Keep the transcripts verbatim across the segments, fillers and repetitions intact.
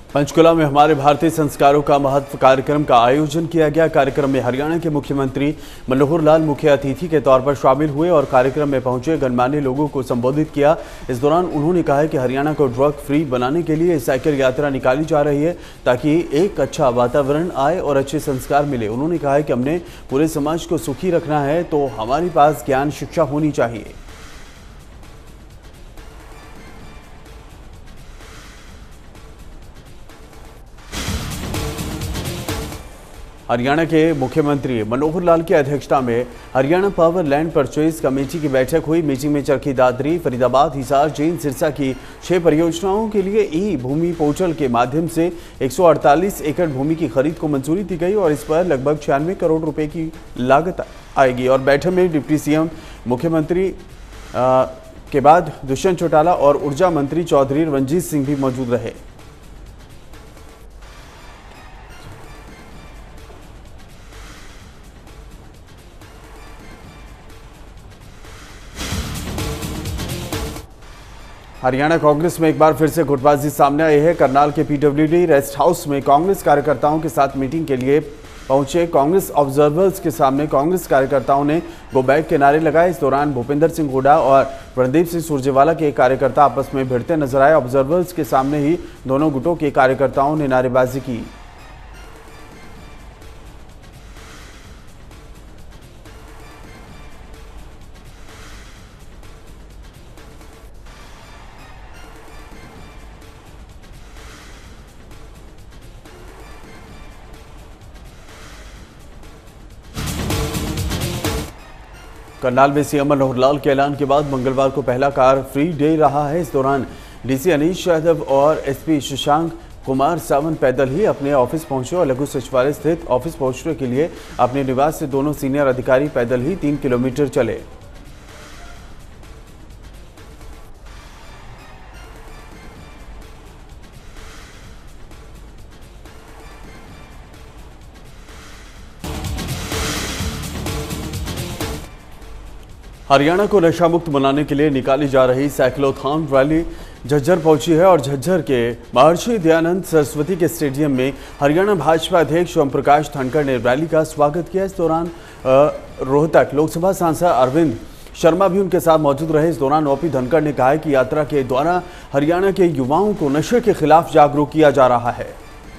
पंचकुला में हमारे भारतीय संस्कारों का महत्व कार्यक्रम का आयोजन किया गया। कार्यक्रम में हरियाणा के मुख्यमंत्री मनोहर लाल मुख्य अतिथि के तौर पर शामिल हुए और कार्यक्रम में पहुंचे गणमान्य लोगों को संबोधित किया। इस दौरान उन्होंने कहा कि हरियाणा को ड्रग फ्री बनाने के लिए साइकिल यात्रा निकाली जा रही है ताकि एक अच्छा वातावरण आए और अच्छे संस्कार मिले। उन्होंने कहा कि हमने पूरे समाज को सुखी रखना है तो हमारे पास ज्ञान शिक्षा होनी चाहिए। हरियाणा के मुख्यमंत्री मनोहर लाल की अध्यक्षता में Haryana power land purchase committee की बैठक हुई। मीटिंग में चरखी दादरी, फरीदाबाद, हिसार, जींद, सिरसा की छह परियोजनाओं के लिए ई भूमि पोर्टल के माध्यम से एक सौ अड़तालीस एकड़ भूमि की खरीद को मंजूरी दी गई और इस पर लगभग छियानवे करोड़ रुपए की लागत आएगी। और बैठक में डिप्टी सीएम मुख्यमंत्री आ, के बाद दुष्यंत चौटाला और ऊर्जा मंत्री चौधरी रंजीत सिंह भी मौजूद रहे। हरियाणा कांग्रेस में एक बार फिर से गुटबाजी सामने आई है। करनाल के पीडब्ल्यूडी रेस्ट हाउस में कांग्रेस कार्यकर्ताओं के साथ मीटिंग के लिए पहुंचे कांग्रेस ऑब्जर्वर्स के सामने कांग्रेस कार्यकर्ताओं ने गो बैक के नारे लगाए। इस दौरान भूपेंद्र सिंह हुड्डा और रणदीप सिंह सुरजेवाला के कार्यकर्ता आपस में भिड़ते नजर आए। ऑब्जर्वर्स के सामने ही दोनों गुटों के कार्यकर्ताओं ने नारेबाजी की। करनाल में सीएम मनोहर लाल के ऐलान के बाद मंगलवार को पहला कार फ्री डे रहा है। इस दौरान डीसी अनीश यादव और एसपी शशांक कुमार सावंत पैदल ही अपने ऑफिस पहुंचे और लघु सचिवालय स्थित ऑफिस पहुंचने के लिए अपने निवास से दोनों सीनियर अधिकारी पैदल ही तीन किलोमीटर चले। हरियाणा को नशा मुक्त बनाने के लिए निकाली जा रही साइक्लोथॉन रैली झज्जर पहुंची है और झज्जर के महर्षि दयानंद सरस्वती के स्टेडियम में हरियाणा भाजपा अध्यक्ष ओम प्रकाश धनखड़ ने रैली का स्वागत किया। इस दौरान रोहतक लोकसभा सांसद अरविंद शर्मा भी उनके साथ मौजूद रहे। इस दौरान ओपी धनखड़ ने कहा कि यात्रा के द्वारा हरियाणा के युवाओं को नशे के खिलाफ जागरूक किया जा रहा है।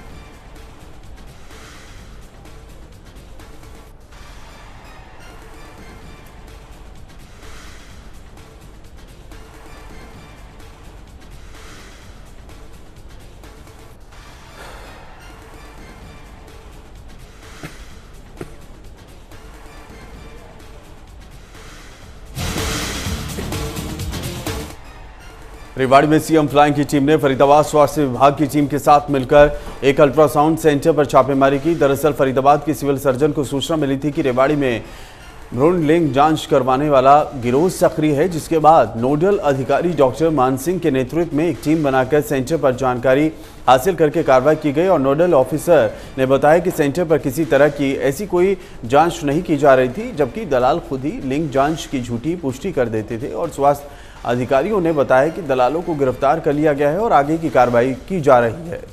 रेवाड़ी में सीएम फ्लाइंग की टीम ने फरीदाबाद स्वास्थ्य विभाग की टीम के साथ मिलकर एक अल्ट्रासाउंड सेंटर पर छापेमारी की। दरअसल फरीदाबाद के सिविल सर्जन को सूचना मिली थी कि रेवाड़ी में भ्रूण लिंग जांच करवाने वाला गिरोह सक्रिय है, जिसके बाद नोडल अधिकारी डॉक्टर मान सिंह के नेतृत्व में एक टीम बनाकर सेंटर पर जानकारी हासिल करके कार्रवाई की गई। और नोडल ऑफिसर ने बताया कि सेंटर पर किसी तरह की ऐसी कोई जांच नहीं की जा रही थी, जबकि दलाल खुद ही लिंग जांच की झूठी पुष्टि कर देते थे। और स्वास्थ्य अधिकारियों ने बताया कि दलालों को गिरफ्तार कर लिया गया है और आगे की कार्रवाई की जा रही है।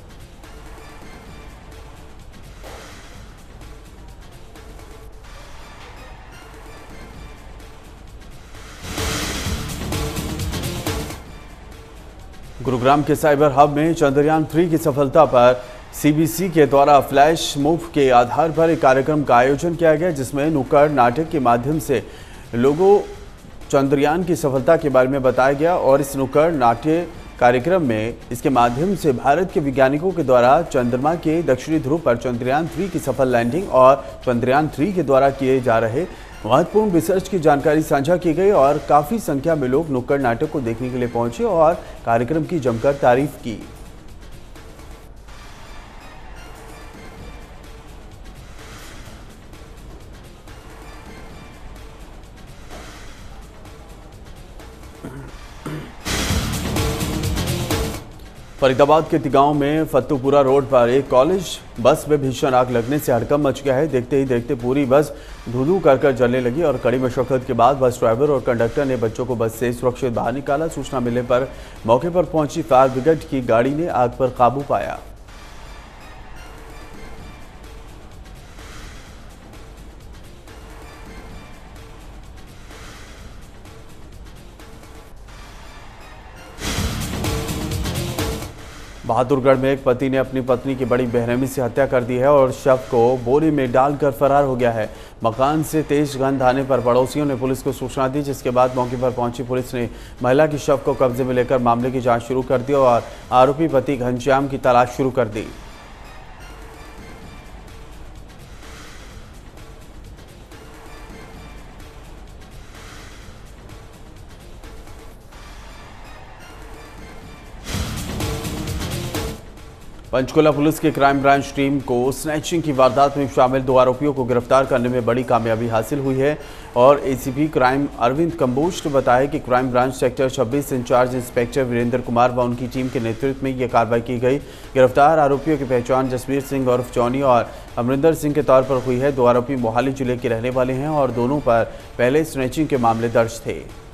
गुरुग्राम के साइबर हब में चंद्रयान थ्री की सफलता पर सीबीसी के द्वारा फ्लैश मूव के आधार पर एक कार्यक्रम का आयोजन किया गया, जिसमें नुक्कड़ नाटक के माध्यम से लोगों चंद्रयान की सफलता के बारे में बताया गया। और इस नुक्कड़ नाट्य कार्यक्रम में इसके माध्यम से भारत के वैज्ञानिकों के द्वारा चंद्रमा के दक्षिणी ध्रुव पर चंद्रयान थ्री की सफल लैंडिंग और चंद्रयान थ्री के द्वारा किए जा रहे महत्वपूर्ण रिसर्च की जानकारी साझा की गई। और काफ़ी संख्या में लोग नुक्कड़ नाटक को देखने के लिए पहुंचे और कार्यक्रम की जमकर तारीफ की। फरीदाबाद के तिगांव में फत्तूपुरा रोड पर एक कॉलेज बस में भीषण आग लगने से हड़कंप मच गया है। देखते ही देखते पूरी बस धू-धू कर कर जलने लगी और कड़ी मशक्कत के बाद बस ड्राइवर और कंडक्टर ने बच्चों को बस से सुरक्षित बाहर निकाला। सूचना मिलने पर मौके पर पहुंची फायर ब्रिगेड की गाड़ी ने आग पर काबू पाया। बहादुरगढ़ में एक पति ने अपनी पत्नी की बड़ी बेरहमी से हत्या कर दी है और शव को बोरी में डालकर फरार हो गया है। मकान से तेज गंध आने पर पड़ोसियों ने पुलिस को सूचना दी, जिसके बाद मौके पर पहुंची पुलिस ने महिला की शव को कब्जे में लेकर मामले की जांच शुरू कर दी और आरोपी पति घनश्याम की तलाश शुरू कर दी। पंचकुला पुलिस की क्राइम ब्रांच टीम को स्नैचिंग की वारदात में शामिल दो आरोपियों को गिरफ्तार करने में बड़ी कामयाबी हासिल हुई है और एसीपी क्राइम अरविंद कंबोज ने बताया कि क्राइम ब्रांच सेक्टर छब्बीस इंचार्ज इंस्पेक्टर वीरेंद्र कुमार व उनकी टीम के नेतृत्व में यह कार्रवाई की गई। गिरफ्तार आरोपियों की पहचान जसवीर सिंह उर्फ जॉनी और अमरिंदर सिंह के तौर पर हुई है। दो आरोपी मोहाली जिले के रहने वाले हैं और दोनों पर पहले स्नैचिंग के मामले दर्ज थे।